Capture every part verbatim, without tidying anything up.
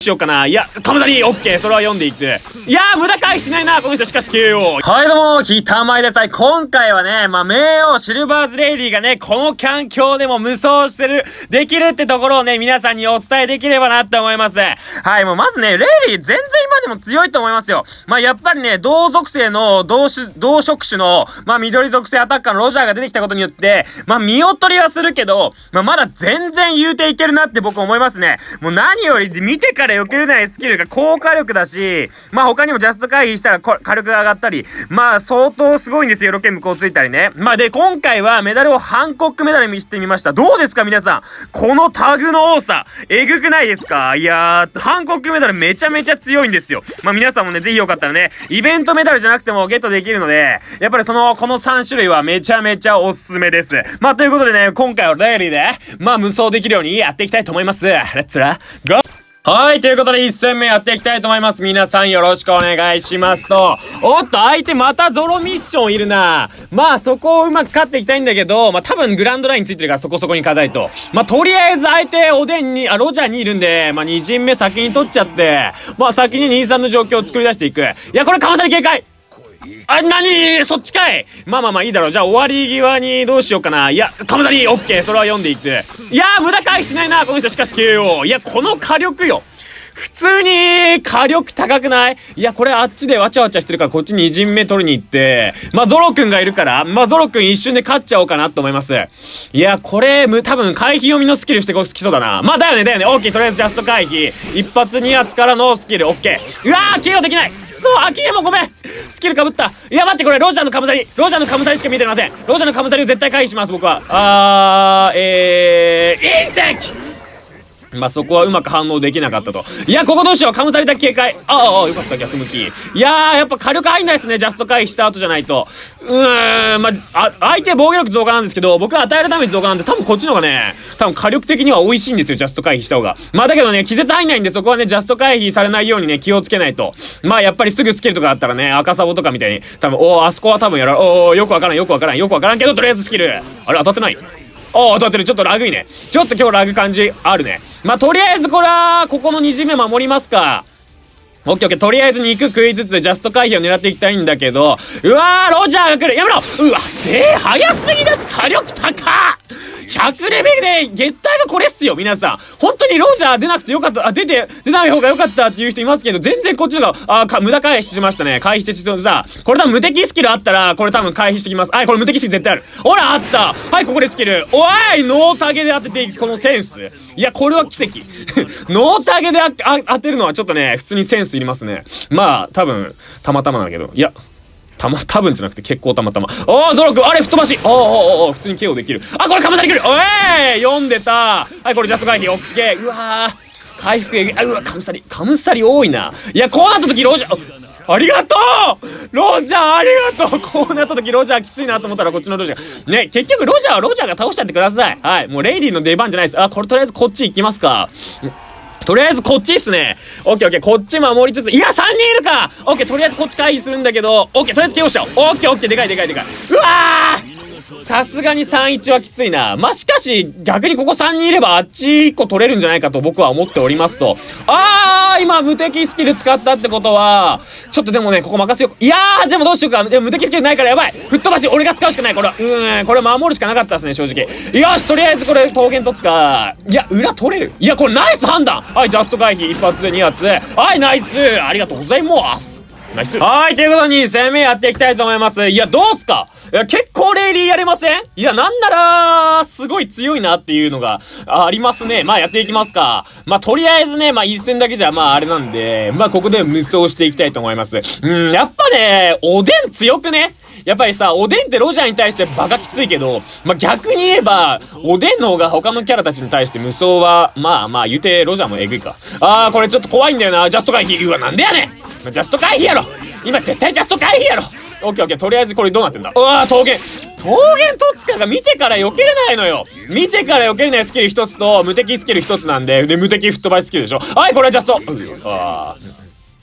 しようかな。いや、カムサリーオッケー、それは読んでいく。いやー、無駄回避しないな、この人。しかし ケーオー。はい、どうも、ひたまいです。はい、今回はね、まあ、名王シルバーズレイリーがね、この環境でも無双してる、できるってところをね、皆さんにお伝えできればなって思います。はい、もうまずね、レイリー全然今でも強いと思いますよ。まあ、やっぱりね、同属性の、同種、同職種の、まあ、緑属性アタッカーのロジャーが出てきたことによって、まあ、見劣りはするけど、まあ、まだ全然言うていけるなって僕思いますね。もう何より見てから避けれないスキルが高火力だし、まあ、他にもジャスト回避したら火力が上がったり、まあ、相当すごいんですよ。ロケ向こうついたりね。まあ、で、今回はメダルをハンコックメダルにしてみました。どうですか皆さん。このタグの多さ、えぐくないですか？いやー、ハンコックメダルめちゃめちゃ強いんですよ。まあ、皆さんもね、ぜひよかったらね、イベントメダルじゃなくてもゲットできるので、やっぱりその、このさん種類はめちゃめちゃおすすめです。まあ、ということでね、今回はレイリーで、まあ、無双できるようにやっていきたいと思います。レッツラゴー。はい、ということでいっ戦目やっていきたいと思います。皆さんよろしくお願いしますと。おっと、相手またゾロミッションいるな。まあそこをうまく勝っていきたいんだけど、まあ多分グランドラインついてるからそこそこに勝たないと。まあとりあえず相手おでんに、あ、ロジャーにいるんで、まあに陣目先に取っちゃって、まあ先ににさんの状況を作り出していく。いや、これかまされ警戒あ、なにそっちかい。まあまあまあいいだろう。じゃあ終わり際にどうしようかな。いや、カムサリーオッケー、それは読んでいく。いやー、無駄回避しないな、この人。しかし ケーオー。いや、この火力よ。普通に火力高くない？いや、これあっちでわちゃわちゃしてるからこっちに陣目取りに行って、まあゾロくんがいるから、まあゾロくん一瞬で勝っちゃおうかなと思います。いや、これ、む、多分回避読みのスキルしてきそうだな。まあだよね、だよね。オッケー、とりあえずジャスト回避。一発二発からのスキル、オッケー。うわー、ケーオーできない。くそー、アキレもごめん。スキル被った。いや、待って、これ、ロジャーのカムサリ。ロジャーのカムサリしか見てません。ロジャーのカムサリを絶対回避します、僕は。あー、えー、隕石まあそこはうまく反応できなかったと。いや、ここどうしよう。カムサリだけ警戒。ああ、よかった、逆向き。いやー、やっぱ火力入んないですね。ジャスト回避した後じゃないと。うーん、まあ、あ、相手防御力増加なんですけど、僕は与えるダメージ増加なんで、多分こっちの方がね、多分火力的には美味しいんですよ。ジャスト回避した方が。まあだけどね、気絶入んないんで、そこはね、ジャスト回避されないようにね、気をつけないと。まあやっぱりすぐスキルとかあったらね、赤サボとかみたいに、多分、おー、あそこは多分やら、おー、よくわからん、よくわからん、よくわからんけど、とりあえずスキル。あれ、当たってない？おー、当たってる。ちょっとラグいね。ちょっと今日ラグ感じあるね。まあ、とりあえずこれは、ここのに陣目守りますか。オッケーオッケー。とりあえず肉食いつつ、ジャスト回避を狙っていきたいんだけど、うわー、ロジャーが来る。やめろ。うわ、えー、早すぎだし、火力高っひゃくレベルで月体がこれっすよ、皆さん。本当にロジャー出なくてよかった。あ、出て、出ない方がよかったっていう人いますけど、全然こっちの方が、あか、無駄回避しましたね。回避してちさ、これ多分無敵スキルあったら、これ多分回避してきます。はい、これ無敵スキル絶対ある。ほら、あった。はい、ここでスキル。おい、ノータゲで当てていく、このセンス。いや、これは奇跡。ノータゲでああ当てるのはちょっとね、普通にセンスいりますね。まあ、多分、たまたまだけど。いや。たま、多分じゃなくて結構たまたま。おー、ゾロ君、あれ、吹っ飛ばし。おーおーおー、普通に ケーオー できる。あ、これ、かまさり来る。おい読んでた。はい、これ、ジャスト回避、オッケー。うわー、回復えぐい。あ、うわ、かむさり。かむさり多いな。いや、こうなった時、ロジャー、ありがとうロジャー、ありがとうこうなった時、ロジャーきついなと思ったら、こっちのロジャー。ね、結局、ロジャーはロジャーが倒しちゃってください。はい、もう、レイリーの出番じゃないです。あ、これ、とりあえずこっち行きますか。とりあえずこっちっすね。オッケーオッケー。こっち守りつつ。いや、さんにんいるかオッケー。とりあえずこっち回避するんだけど。オッケー。とりあえず ケーオー しちゃおう。オッケーオッケー。でかいでかいでかい。うわーさすがにさんいちはきついな。まあ、しかし、逆にここさんにんいればあっちいっこ取れるんじゃないかと僕は思っておりますと。あー今無敵スキル使ったってことは、ちょっとでもね、ここ任せよう。いやーでもどうしようか。でも無敵スキルないからやばい吹っ飛ばし俺が使うしかないこれは。うーん、これ守るしかなかったですね、正直。よし、とりあえずこれ桃源取つか。いや、裏取れる。いや、これナイス判断。はい、ジャスト回避一発でに発。はい、ナイスありがとうございます。ナイス。はい、ということに戦目やっていきたいと思います。いや、どうすかいや、結構レイリーやれません？いや、なんなら、すごい強いなっていうのがありますね。まあ、やっていきますか。まあ、とりあえずね、まあ、一戦だけじゃ、まあ、あれなんで、まあ、ここで無双していきたいと思います。うん、やっぱね、おでん強くね？やっぱりさ、おでんってロジャーに対してバカきついけど、まあ、逆に言えば、おでんの方が他のキャラたちに対して無双は、まあまあ言うてロジャーもえぐいか。あー、これちょっと怖いんだよな。ジャスト回避。うわ、なんでやねんジャスト回避やろ今絶対ジャスト回避やろオッケーオッケー。とりあえずこれどうなってんだうわー、桃源桃源とつかが見てから避けれないのよ。見てから避けれないスキル一つと無敵スキル一つなんで、で、無敵吹っ飛ばしスキルでしょ。はい、これはジャスト。うあー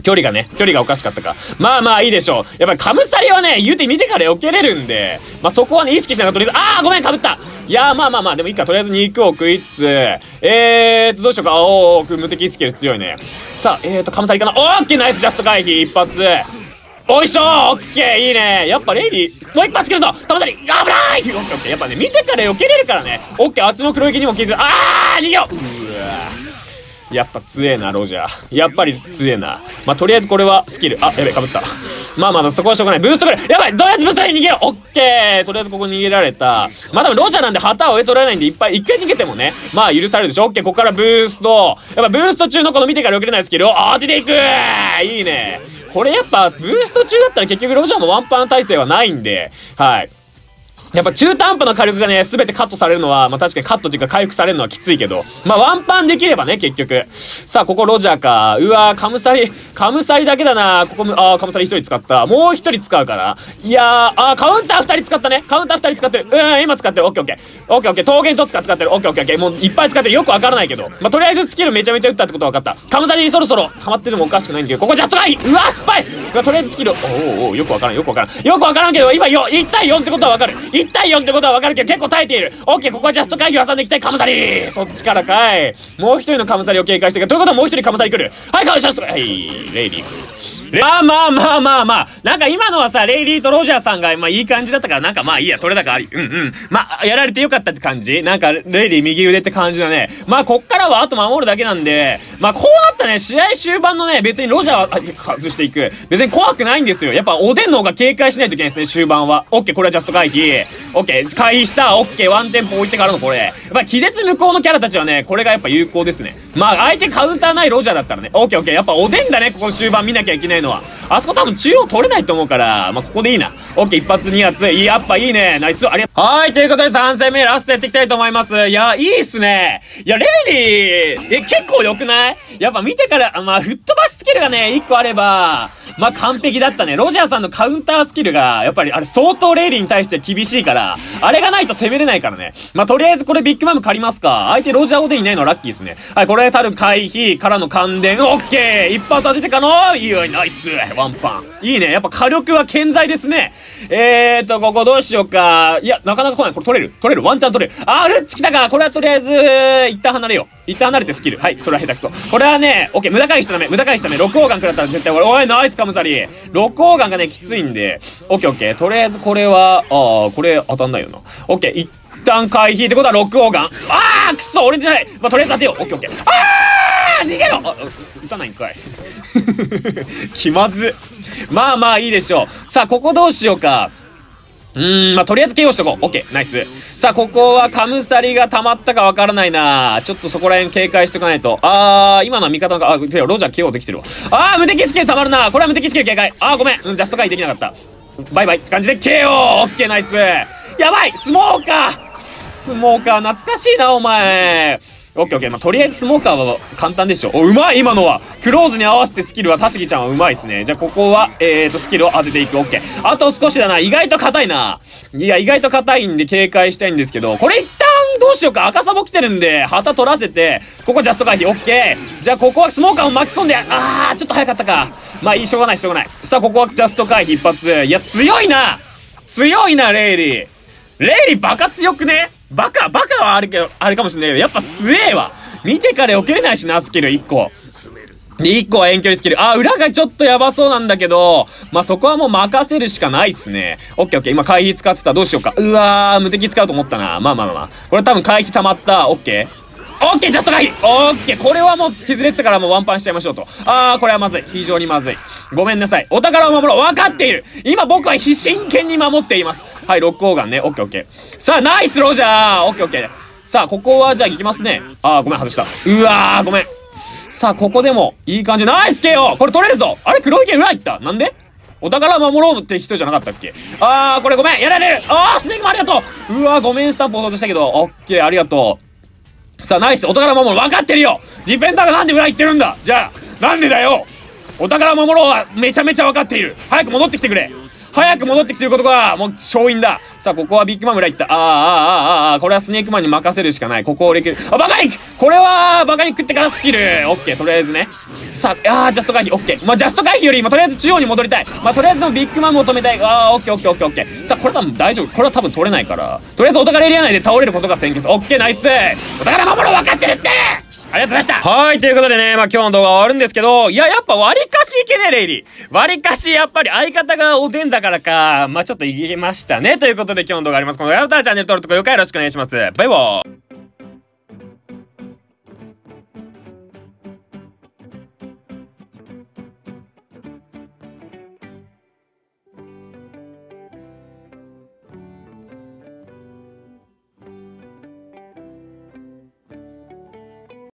距離がね、距離がおかしかったか。まあまあいいでしょう。やっぱりカムサリはね、言うて見てから避けれるんで、まあそこはね、意識しながらとりあえず、あーごめん、かぶった。いやーまあまあまあ、でもいいか、とりあえず肉を食いつつ、えーと、どうしようか。おー、無敵スキル強いね。さあ、えーと、カムサリかな。オッケー、ナイスジャスト回避、一発。おいしょー、オッケー、いいね。やっぱレイリー、もう一発来るぞ。カムサリ、危ない。オッケーオッケー。やっぱね、見てから避けれるからね。オッケー、あっちの黒息にも気づいて、あー、逃げよう。うわやっぱ強えな、ロジャー。やっぱり強えな。まあ、とりあえずこれはスキル。あ、やべ、かぶった。まあまあ、そこはしょうがない。ブーストくれ。やばいとりあえずブーストに逃げよう。オッケーとりあえずここ逃げられた。まあでもロジャーなんで旗を上取られないんで、いっぱい、一回逃げてもね、まあ許されるでしょ。オッケーここからブースト。やっぱブースト中のこの見てから避けれないスキルを当てていくいいね。これやっぱ、ブースト中だったら結局ロジャーもワンパン耐性はないんで、はい。やっぱ中途半端な火力がね、すべてカットされるのは、まあ確かにカットっていうか回復されるのはきついけど、まあワンパンできればね、結局。さあ、ここロジャーか。うわー、カムサリ、カムサリだけだな。ここも、あー、カムサリ一人使った。もう一人使うから。いやー、あー、カウンター二人使ったね。カウンター二人使ってる。うん、今使ってる。オッケーオッケー。オッケーオッケー。峠一つか使ってる。オッケーオッケーオッケー。もういっぱい使ってる。よくわからないけど。まあとりあえずスキルめちゃめちゃ打ったってことは分かった。カムサリそろそろハマっててもおかしくないんだけど、ここジャストラインうわー、失敗うわとりあえずスキル、おーおー、よくわからん、よくわからん。よくわからんけど、今よ、いち対よんってことはわかる。いち対よんってことはわかるけど、結構耐えている。オッケー、ここはジャスト会議を挟んでいきたい。カムサリそっちからかい。もう一人のカムサリを警戒してる。ということはもう一人カムサリ来る。はい、カムサリはい、レイリー。まあまあまあまあまあ。なんか今のはさ、レイリーとロジャーさんが、まあいい感じだったから、なんかまあいいや、取れ高あり。うんうん。まあ、やられてよかったって感じなんか、レイリー右腕って感じだね。まあ、こっからはあと守るだけなんで、まあこうなったね、試合終盤のね、別にロジャーは外していく。別に怖くないんですよ。やっぱおでんの方が警戒しないといけないですね、終盤は。オッケー、これはジャスト回避。オッケー、回避した。オッケー、ワンテンポ置いてからのこれ。やっぱ気絶無効のキャラたちはね、これがやっぱ有効ですね。まあ、相手カウンターないロジャーだったらね、オッケーオッケー、やっぱおでんだね、ここ終盤見なきゃいけないのは。あそこ多分中央取れないと思うから、まあ、ここでいいな。オッケー、一発二発。いい、やっぱいいね。ナイス。ありがとう。はい、ということでさん戦目ラストやっていきたいと思います。いや、いいっすね。いや、レイリー、え、結構良くないやっぱ見てから、まあ、吹っ飛ばしスキルがね、いっこあれば、まあ、完璧だったね。ロジャーさんのカウンタースキルが、やっぱりあれ相当レイリーに対して厳しいから、あれがないと攻めれないからね。まあ、とりあえずこれビッグマム借りますか。相手ロジャーオでいないのラッキーですね。はい、これたる回避からの感電。オッケー一発当ててかのいいよ、ナイスワンパン。いいね。やっぱ火力は健在ですね。えーと、ここどうしようか。いや、なかなか来ない。これ取れる取れるワンチャン取れる。あー、ルッチ来たか。これはとりあえず、一旦離れよう。一旦離れてスキル。はい、それは下手くそ。これはね、オッケー、無駄回避しちゃダメ。無駄回避しちゃダメ。六王眼食らったら絶対俺、おい、ナイスカムサリー。六王眼がね、きついんで、オッケーオッケー。とりあえずこれは、あー、これ当たんないよな。オッケー、一旦回避ってことは六王眼。あー、くそ俺じゃない。まあ、とりあえず当てよう。オッケーオッケー。あー逃げろあ、撃たないんかい。気まず。まあまあいいでしょう。さあ、ここどうしようか。うーん、まあ、とりあえず ケーオー しとこう。オッケー、ナイス。さあ、ここはカムサリが溜まったかわからないな。ちょっとそこら辺警戒しておかないと。あー、今のは味方が、あ、てかロジャー ケーオー できてるわ。あー、無敵スキル溜まるな。これは無敵スキル警戒。あー、ごめん。うん、ジャスト回避できなかった。バイバイって感じで ケーオー! オッケー、ナイス。やばいスモーカースモーカー懐かしいな、お前。オッケーオッケー。まあ、とりあえずスモーカーは簡単でしょ。お、うまい今のは。クローズに合わせてスキルは、たしぎちゃんはうまいですね。じゃあ、ここは、えーと、スキルを当てていく。オッケー。あと少しだな。意外と硬いな。いや、意外と硬いんで警戒したいんですけど、これ一旦どうしようか。赤サボ来てるんで、旗取らせて、ここジャスト回避。オッケー。じゃあ、ここはスモーカーを巻き込んで、あー、ちょっと早かったか。まあいい、しょうがない、しょうがない。さあ、ここはジャスト回避一発。いや、強いな強いな、レイリー。レイリーバカ強くねバカ、バカはあるけど、あれかもしれないけど、やっぱ強えわ。見てから避けれないしな、スキルいっこ。で、いっこは遠距離スキル。あー、裏がちょっとやばそうなんだけど、まあ、そこはもう任せるしかないっすね。オッケーオッケー。今回避使ってた。どうしようか。うわー、無敵使うと思ったな。まあまあまあまあ。これ多分回避溜まった。オッケー。オッケー、ジャスト回避オッケー。これはもう削れてたからもうワンパンしちゃいましょうと。あー、これはまずい。非常にまずい。ごめんなさい。お宝を守ろう。分かっている。今僕は真剣に守っています。はい、ロックオーガンね。オッケーオッケー。さあ、ナイスロジャーオッケーオッケー。さあ、ここはじゃあ行きますね。あー、ごめん、外した。うわー、ごめん。さあ、ここでも、いい感じ。ナイス ケーオー! これ取れるぞあれ黒い剣裏行ったなんでお宝守ろうって人じゃなかったっけあー、これごめんやられるあー、スネークもありがとううわー、ごめんスタンプ落としたけど、オッケー、ありがとう。さあ、ナイスお宝守る分かってるよディフェンダーがなんで裏行ってるんだじゃあ、なんでだよお宝守ろうはめちゃめちゃ分かっている早く戻ってきてくれ早く戻ってきてることが、もう勝因だ。さあ、ここはビッグマン裏行った。あーあーあーあーあー、これはスネークマンに任せるしかない。ここをレキュあ、バカ肉これは、バカ肉食ってからスキル。オッケー、とりあえずね。さあ、あー、ジャスト回避、オッケー。まあ、ジャスト回避より、まあ、とりあえず中央に戻りたい。まあ、とりあえずのビッグマンも止めたい。あー、オッケー、オッケー、オッケー、オッケー。さあ、これ多分大丈夫。これは多分取れないから。とりあえずお宝エリア内で倒れることが先決。オッケー、ナイス。お宝守ろう分かってるって。ありがとうございました。はい、ということでね、まあ今日の動画は終わるんですけど、いや、やっぱ割かしいけねえ、レイリー。割かし、やっぱり相方がおでんだからか、まあちょっといけましたね。ということで今日の動画あります。この動画、チャンネル登録とかよろしくお願いします。バイバーイ。